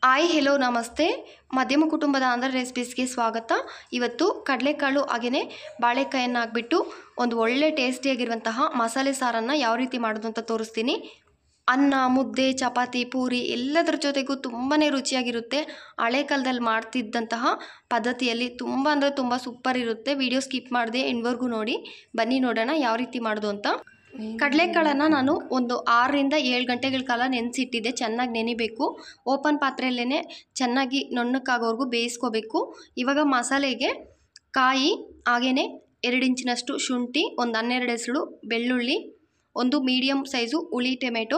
Hi hello ನಮಸ್ತೆ. ಮಧ್ಯಮ ಕುಟುಂಬದ ಆಂಧ್ರ ರೆಸಿಪೀಸ್ಗೆ ಸ್ವಾಗತ. ಇವತ್ತು ಕಡಲೆಕಾಳು ಹಾಗೆಯೇ ಬಾಳೆಕಾಯನ್ನು ಹಾಕ್ಬಿಟ್ಟು ಒಂದು ಒಳ್ಳೆ ಟೇಸ್ಟಿಯಾಗಿರುವಂತಹ ಮಸಾಲೆ ಸಾರನ್ನು ಯಾವ ರೀತಿ ಮಾಡೋದು ಅಂತ ತೋರಿಸ್ತೀನಿ. ಅನ್ನ, ಮುದ್ದೆ, ಚಪಾತಿ, ಪೂರಿ ಎಲ್ಲದರ ಜೊತೆಗೂ ತುಂಬಾ ರುಚಿಯಾಗಿರುತ್ತೆ. ಹಳೆ ಕಾಲದಲ್ಲಿ ಮಾಡ್ತಿದ್ದಂತಹ ಪದ್ಧತಿಯಲ್ಲಿ ತುಂಬ ಅಂದರೆ ತುಂಬ ಸೂಪರ್ ಇರುತ್ತೆ. ವಿಡಿಯೋ ಸ್ಕಿಪ್ ಮಾಡದೆ ಎಂಡ್ವರೆಗೂ ನೋಡಿ. ಬನ್ನಿ ನೋಡೋಣ ಯಾವ ರೀತಿ ಮಾಡೋದು ಅಂತ. ಕಡಲೆಕಾಳನ್ನು ನಾನು ಒಂದು 6 ರಿಂದ 7 ಗಂಟೆಗಳ ಕಾಲ ನೆನೆಸಿಟ್ಟಿದ್ದೆ. ಚೆನ್ನಾಗಿ ನೆನಿಬೇಕು. ಓಪನ್ ಪಾತ್ರೆಯಲ್ಲೇ ಚೆನ್ನಾಗಿ ನುಣ್ಣಕ್ಕಾಗೋವರೆಗೂ ಬೇಯಿಸ್ಕೋಬೇಕು. ಇವಾಗ ಮಸಾಲೆಗೆ ಕಾಯಿ, ಹಾಗೆಯೇ 2 ಇಂಚಿನಷ್ಟು ಶುಂಠಿ, ಒಂದು 12 ಹೆಸರು ಬೆಳ್ಳುಳ್ಳಿ, ಒಂದು ಮೀಡಿಯಮ್ ಸೈಜು ಹುಳಿ ಟೊಮೆಟೊ,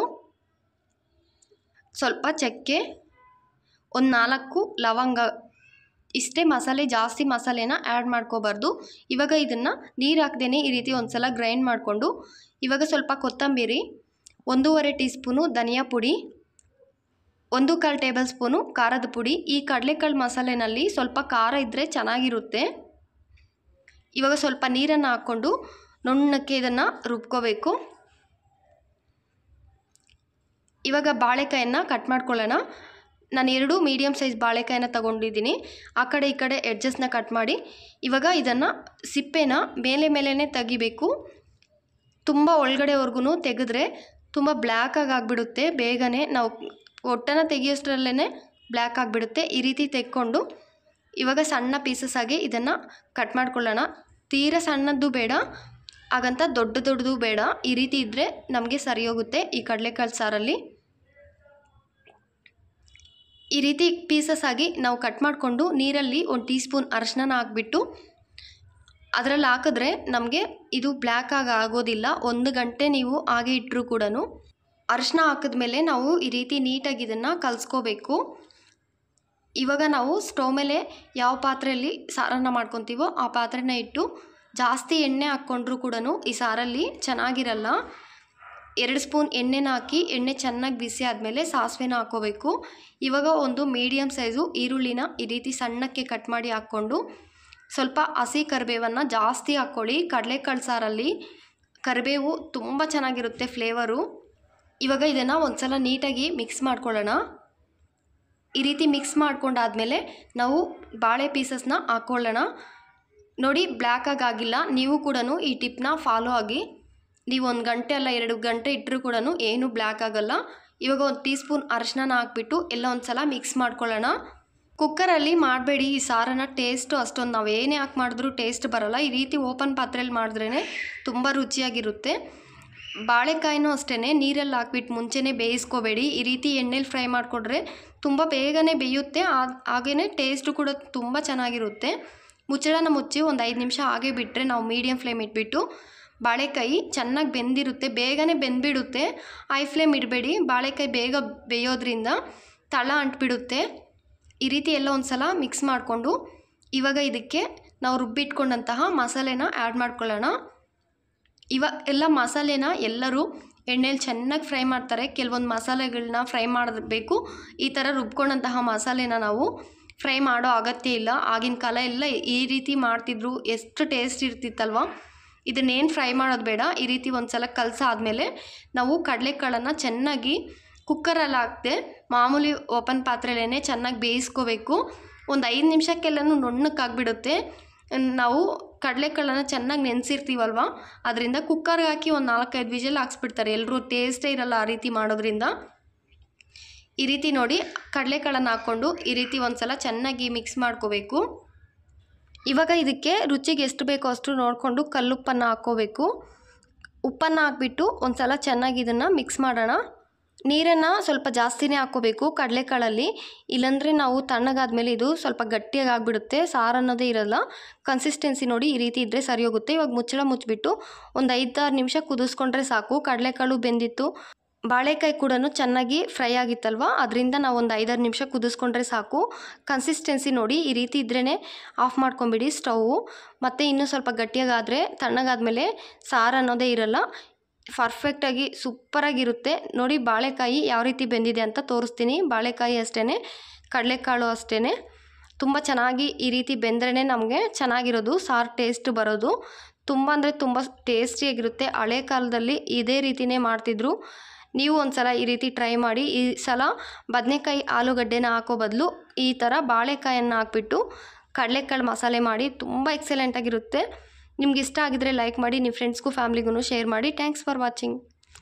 ಸ್ವಲ್ಪ ಚಕ್ಕೆ, ಒಂದು 4 ಲವಂಗ, ಇಷ್ಟೇ ಮಸಾಲೆ. ಜಾಸ್ತಿ ಮಸಾಲೆನ ಆ್ಯಡ್ ಮಾಡ್ಕೋಬಾರ್ದು. ಇವಾಗ ಇದನ್ನು ನೀರು ಹಾಕ್ದೇ ಈ ರೀತಿ ಒಂದು ಸಲ ಗ್ರೈಂಡ್ ಮಾಡಿಕೊಂಡು, ಇವಾಗ ಸ್ವಲ್ಪ ಕೊತ್ತಂಬರಿ, 1.5 ಟೀ ಸ್ಪೂನು ಧನಿಯಾ ಪುಡಿ, 1/4 ಟೇಬಲ್ ಸ್ಪೂನು ಖಾರದ ಪುಡಿ. ಈ ಕಡಲೆಕಾಳು ಮಸಾಲೆನಲ್ಲಿ ಸ್ವಲ್ಪ ಖಾರ ಇದ್ದರೆ ಚೆನ್ನಾಗಿರುತ್ತೆ. ಇವಾಗ ಸ್ವಲ್ಪ ನೀರನ್ನು ಹಾಕ್ಕೊಂಡು ನುಣ್ಣಕ್ಕೆ ಇದನ್ನು ರುಬ್ಕೋಬೇಕು. ಇವಾಗ ಬಾಳೆಕಾಯನ್ನು ಕಟ್ ಮಾಡ್ಕೊಳ್ಳೋಣ. ನಾನು 2 ಮೀಡಿಯಮ್ ಸೈಜ್ ಬಾಳೆಕಾಯನ್ನು ತಗೊಂಡಿದ್ದೀನಿ. ಆ ಕಡೆ ಈ ಕಡೆ ಎಡ್ಜಸ್ನ ಕಟ್ ಮಾಡಿ, ಇವಾಗ ಇದನ್ನು ಸಿಪ್ಪೆನ ಮೇಲೇ ತೆಗಿಬೇಕು. ತುಂಬ ಒಳಗಡೆವರೆಗೂ ತೆಗೆದ್ರೆ ತುಂಬ ಬ್ಲ್ಯಾಕಾಗಿ ಆಗಿಬಿಡುತ್ತೆ. ಬೇಗನೆ ನಾವು ಒಟ್ಟನ್ನು ತೆಗಿಯೋಷ್ಟರಲ್ಲೇ ಬ್ಲ್ಯಾಕ್ ಆಗಿಬಿಡುತ್ತೆ. ಈ ರೀತಿ ತೆಕ್ಕೊಂಡು ಇವಾಗ ಸಣ್ಣ ಪೀಸಸ್ ಆಗಿ ಇದನ್ನು ಕಟ್ ಮಾಡ್ಕೊಳ್ಳೋಣ. ತೀರಾ ಸಣ್ಣದ್ದು ಬೇಡ, ಹಾಗಂತ ದೊಡ್ಡದು ಬೇಡ. ಈ ರೀತಿ ಇದ್ದರೆ ನಮಗೆ ಸರಿ ಹೋಗುತ್ತೆ ಈ ಕಡಲೆಕಾಳು ಸಾರಲ್ಲಿ. ಈ ರೀತಿ ಪೀಸಸ್ ಆಗಿ ನಾವು ಕಟ್ ಮಾಡಿಕೊಂಡು ನೀರಲ್ಲಿ 1 ಟೀ ಸ್ಪೂನ್ ಅರಿಶಿನ ಹಾಕ್ಬಿಟ್ಟು ಅದರಲ್ಲಿ ಹಾಕಿದ್ರೆ ನಮಗೆ ಇದು ಬ್ಲ್ಯಾಕ್ ಆಗೋದಿಲ್ಲ. 1 ಗಂಟೆ ನೀವು ಹಾಗೆ ಇಟ್ಟರೂ ಕೂಡ ಅರಿಶಿನ ಹಾಕಿದ್ಮೇಲೆ ನಾವು ಈ ರೀತಿ ನೀಟಾಗಿ ಇದನ್ನು ಕಲಿಸ್ಕೋಬೇಕು. ಇವಾಗ ನಾವು ಸ್ಟವ್ ಮೇಲೆ ಯಾವ ಪಾತ್ರೆಯಲ್ಲಿ ಸಾರನ್ನು ಮಾಡ್ಕೊತೀವೋ ಆ ಪಾತ್ರೆನ ಇಟ್ಟು ಜಾಸ್ತಿ ಎಣ್ಣೆ ಹಾಕ್ಕೊಂಡ್ರೂ ಕೂಡ ಈ ಸಾರಲ್ಲಿ ಚೆನ್ನಾಗಿರಲ್ಲ. 2 ಸ್ಪೂನ್ ಎಣ್ಣೆನ ಹಾಕಿ, ಎಣ್ಣೆ ಚೆನ್ನಾಗಿ ಬಿಸಿ ಆದಮೇಲೆ ಸಾಸಿವೆನ ಹಾಕ್ಕೋಬೇಕು. ಇವಾಗ ಒಂದು ಮೀಡಿಯಮ್ ಸೈಜು ಈರುಳ್ಳಿನ ಈ ರೀತಿ ಸಣ್ಣಕ್ಕೆ ಕಟ್ ಮಾಡಿ ಹಾಕ್ಕೊಂಡು, ಸ್ವಲ್ಪ ಹಸಿ ಕರಿಬೇವನ್ನು ಜಾಸ್ತಿ ಹಾಕ್ಕೊಳ್ಳಿ. ಕಡಲೆಕಾಳು ಸಾರಲ್ಲಿ ಕರಿಬೇವು ತುಂಬ ಚೆನ್ನಾಗಿರುತ್ತೆ ಫ್ಲೇವರು. ಇವಾಗ ಇದನ್ನು ಒಂದು ಸಲ ನೀಟಾಗಿ ಮಿಕ್ಸ್ ಮಾಡ್ಕೊಳ್ಳೋಣ. ಈ ರೀತಿ ಮಿಕ್ಸ್ ಮಾಡ್ಕೊಂಡಾದಮೇಲೆ ನಾವು ಬಾಳೆ ಪೀಸಸ್ನ ಹಾಕ್ಕೊಳ್ಳೋಣ. ನೋಡಿ, ಬ್ಲ್ಯಾಕಾಗಿ ಆಗಿಲ್ಲ. ನೀವು ಕೂಡ ಈ ಟಿಪ್ನ ಫಾಲೋ ಆಗಿ. ನೀವು 1 ಗಂಟೆ ಅಲ್ಲ 2 ಗಂಟೆ ಇಟ್ಟರೂ ಕೂಡ ಏನೂ ಬ್ಲ್ಯಾಕ್ ಆಗಲ್ಲ. ಇವಾಗ 1 ಟೀ ಸ್ಪೂನ್ ಅರಿಶಿನ ಹಾಕ್ಬಿಟ್ಟು ಎಲ್ಲ ಒಂದು ಸಲ ಮಿಕ್ಸ್ ಮಾಡ್ಕೊಳ್ಳೋಣ. ಕುಕ್ಕರಲ್ಲಿ ಮಾಡಬೇಡಿ ಈ ಸಾರನ್ನು. ಟೇಸ್ಟು ಅಷ್ಟೊಂದು ನಾವು ಏನೇ ಹಾಕಿ ಮಾಡಿದ್ರೂ ಟೇಸ್ಟ್ ಬರೋಲ್ಲ. ಈ ರೀತಿ ಓಪನ್ ಪಾತ್ರೆಯಲ್ಲಿ ಮಾಡಿದ್ರೇ ತುಂಬ ರುಚಿಯಾಗಿರುತ್ತೆ. ಬಾಳೆಕಾಯಿನೂ ಅಷ್ಟೇ, ನೀರಲ್ಲಿ ಹಾಕ್ಬಿಟ್ಟು ಮುಂಚೆನೇ ಬೇಯಿಸ್ಕೋಬೇಡಿ. ಈ ರೀತಿ ಎಣ್ಣೆಲಿ ಫ್ರೈ ಮಾಡಿಕೊಂಡ್ರೆ ತುಂಬ ಬೇಗನೆ ಬೇಯುತ್ತೆ. ಹಾಗೆಯೇ ಟೇಸ್ಟು ಕೂಡ ತುಂಬ ಚೆನ್ನಾಗಿರುತ್ತೆ. ಮುಚ್ಚಳನ ಮುಚ್ಚಿ ಒಂದು 5 ನಿಮಿಷ ಹಾಗೆ ಬಿಟ್ಟರೆ, ನಾವು ಮೀಡಿಯಮ್ ಫ್ಲೇಮ್ ಇಟ್ಬಿಟ್ಟು, ಬಾಳೆಕಾಯಿ ಚೆನ್ನಾಗಿ ಬೆಂದಿರುತ್ತೆ, ಬೇಗನೆ ಬೆಂದ್ಬಿಡುತ್ತೆ. High flame ಇಡಬೇಡಿ. ಬಾಳೆಕಾಯಿ ಬೇಗ ಬೇಯೋದ್ರಿಂದ ತಳ ಅಂಟ್ಬಿಡುತ್ತೆ. ಈ ರೀತಿ ಎಲ್ಲ ಒಂದು ಸಲ ಮಿಕ್ಸ್ ಮಾಡಿಕೊಂಡು ಇವಾಗ ಇದಕ್ಕೆ ನಾವು ರುಬ್ಬಿಟ್ಕೊಂಡಂತಹ ಮಸಾಲೆನ ಆ್ಯಡ್ ಮಾಡ್ಕೊಳ್ಳೋಣ. ಇವಾಗ ಎಲ್ಲ ಮಸಾಲೆನ ಎಲ್ಲರೂ ಎಣ್ಣೆಲಿ ಚೆನ್ನಾಗಿ ಫ್ರೈ ಮಾಡ್ತಾರೆ. ಕೆಲವೊಂದು ಮಸಾಲೆಗಳನ್ನ ಫ್ರೈ ಮಾಡಬೇಕು. ಈ ಥರ ರುಬ್ಕೊಂಡಂತಹ ಮಸಾಲೆನ ನಾವು ಫ್ರೈ ಮಾಡೋ ಅಗತ್ಯ ಇಲ್ಲ. ಆಗಿನ ಕಾಲ ಎಲ್ಲ ಈ ರೀತಿ ಮಾಡ್ತಿದ್ರು. ಎಷ್ಟು ಟೇಸ್ಟ್ ಇರ್ತಿತ್ತಲ್ವ. ಇದನ್ನೇನು ಫ್ರೈ ಮಾಡೋದು ಬೇಡ. ಈ ರೀತಿ ಒಂದು ಸಲ ಕಲಸಾದ್ಮೇಲೆ ನಾವು ಕಡಲೆಕಾಳನ್ನು ಚೆನ್ನಾಗಿ ಕುಕ್ಕರಲ್ಲಿ ಹಾಕದೆ ಮಾಮೂಲಿ ಓಪನ್ ಪಾತ್ರೆಯಲ್ಲೇ ಚೆನ್ನಾಗಿ ಬೇಯಿಸ್ಕೋಬೇಕು. ಒಂದು 5 ನಿಮಿಷಕ್ಕೆಲ್ಲನೂ ನುಣ್ಣಕ್ಕಾಗ್ಬಿಡುತ್ತೆ. ನಾವು ಕಡಲೆಕಾಳನ್ನು ಚೆನ್ನಾಗಿ ನೆನೆಸಿರ್ತೀವಲ್ವ, ಅದರಿಂದ ಕುಕ್ಕರ್ಗೆ ಹಾಕಿ ಒಂದು 4-5 ವಿಷಲ್ ಹಾಕ್ಸ್ಬಿಡ್ತಾರೆ ಎಲ್ಲರೂ. ಟೇಸ್ಟೇ ಇರಲ್ಲ ಆ ರೀತಿ ಮಾಡೋದ್ರಿಂದ. ಈ ರೀತಿ ನೋಡಿ, ಕಡಲೆಕಾಳನ್ನು ಹಾಕ್ಕೊಂಡು ಈ ರೀತಿ ಒಂದು ಸಲ ಚೆನ್ನಾಗಿ ಮಿಕ್ಸ್ ಮಾಡ್ಕೋಬೇಕು. ಇವಾಗ ಇದಕ್ಕೆ ರುಚಿಗೆ ಎಷ್ಟು ಬೇಕೋ ಅಷ್ಟು ನೋಡಿಕೊಂಡು ಕಲ್ಲುಪ್ಪನ್ನು ಹಾಕ್ಕೋಬೇಕು. ಉಪ್ಪನ್ನು ಹಾಕ್ಬಿಟ್ಟು ಒಂದು ಸಲ ಚೆನ್ನಾಗಿ ಇದನ್ನು ಮಿಕ್ಸ್ ಮಾಡೋಣ. ನೀರನ್ನು ಸ್ವಲ್ಪ ಜಾಸ್ತಿನೇ ಹಾಕ್ಕೋಬೇಕು ಕಡಲೆಕಾಳಲ್ಲಿ. ಇಲ್ಲಾಂದರೆ ನಾವು ತಣ್ಣಗಾದ್ಮೇಲೆ ಇದು ಸ್ವಲ್ಪ ಗಟ್ಟಿಯಾಗಿ ಆಗಿಬಿಡುತ್ತೆ. ಸಾರು ಅನ್ನೋದೇ ಇರಲ್ಲ. ಕನ್ಸಿಸ್ಟೆನ್ಸಿ ನೋಡಿ, ಈ ರೀತಿ ಇದ್ದರೆ ಸರಿ ಹೋಗುತ್ತೆ. ಇವಾಗ ಮುಚ್ಚಳ ಮುಚ್ಚಿಬಿಟ್ಟು ಒಂದು 5-6 ನಿಮಿಷ ಕುದಿಸ್ಕೊಂಡ್ರೆ ಸಾಕು. ಕಡಲೆಕಾಳು ಬೆಂದಿತ್ತು, ಬಾಳೆಕಾಯಿ ಕೂಡ ಚೆನ್ನಾಗಿ ಫ್ರೈ ಆಗಿತ್ತಲ್ವ, ಅದರಿಂದ ನಾವು ಒಂದು 5-6 ನಿಮಿಷ ಕುದಿಸ್ಕೊಂಡ್ರೆ ಸಾಕು. ಕನ್ಸಿಸ್ಟೆನ್ಸಿ ನೋಡಿ, ಈ ರೀತಿ ಇದ್ರೇ ಆಫ್ ಮಾಡ್ಕೊಂಬಿಡಿ ಸ್ಟವ್ವು. ಮತ್ತು ಇನ್ನೂ ಸ್ವಲ್ಪ ಗಟ್ಟಿಯಾಗಾದರೆ ತಣ್ಣಗಾದ್ಮೇಲೆ ಸಾರು ಅನ್ನೋದೇ ಇರಲ್ಲ. ಪರ್ಫೆಕ್ಟಾಗಿ ಸೂಪರಾಗಿರುತ್ತೆ. ನೋಡಿ ಬಾಳೆಕಾಯಿ ಯಾವ ರೀತಿ ಬೆಂದಿದೆ ಅಂತ ತೋರಿಸ್ತೀನಿ. ಬಾಳೆಕಾಯಿ ಅಷ್ಟೇ, ಕಡಲೆಕಾಳು ಅಷ್ಟೇ ತುಂಬ ಚೆನ್ನಾಗಿ ಈ ರೀತಿ ಬೆಂದ್ರೇ ನಮಗೆ ಚೆನ್ನಾಗಿರೋದು ಸಾರು ಟೇಸ್ಟ್ ಬರೋದು. ತುಂಬ ಅಂದರೆ ತುಂಬ ಟೇಸ್ಟಿಯಾಗಿರುತ್ತೆ. ಹಳೆ ಕಾಲದಲ್ಲಿ ಇದೇ ರೀತಿಯೇ ಮಾಡ್ತಿದ್ರು. ನೀವು ಒಂದು ಸಲ ಈ ರೀತಿ ಟ್ರೈ ಮಾಡಿ. ಈ ಸಲ ಬದನೆಕಾಯಿ ಆಲೂಗಡ್ಡೆನ ಹಾಕೋ ಬದಲು ಈ ಥರ ಬಾಳೆಕಾಯನ್ನು ಹಾಕ್ಬಿಟ್ಟು ಕಡಲೆಕಾಳು ಮಸಾಲೆ ಮಾಡಿ ತುಂಬ ಎಕ್ಸಲೆಂಟಾಗಿರುತ್ತೆ. ನಿಮ್ಗೆ ಇಷ್ಟ ಆಗಿದ್ರೆ ಲೈಕ್ ಮಾಡಿ, ನಿಮ್ಮ ಫ್ರೆಂಡ್ಸ್ಗೂ ಫ್ಯಾಮ್ಲಿಗೂ ಶೇರ್ ಮಾಡಿ. Thanks for watching.